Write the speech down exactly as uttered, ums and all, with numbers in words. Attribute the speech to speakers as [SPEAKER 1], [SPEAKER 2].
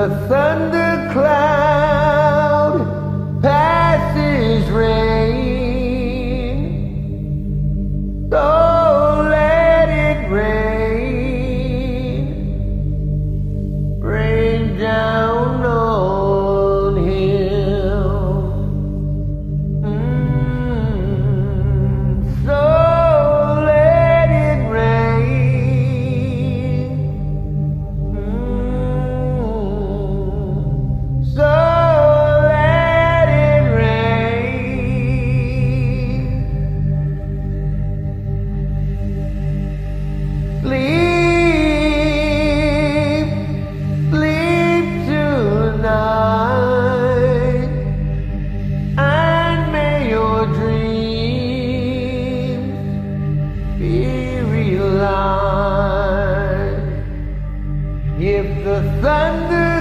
[SPEAKER 1] the thundercloud passes rain, so let it rain, rain down on him. Mm, so let it rain. Mm, so let it rain. Sleep, sleep tonight, and may your dreams be realized. If the thunder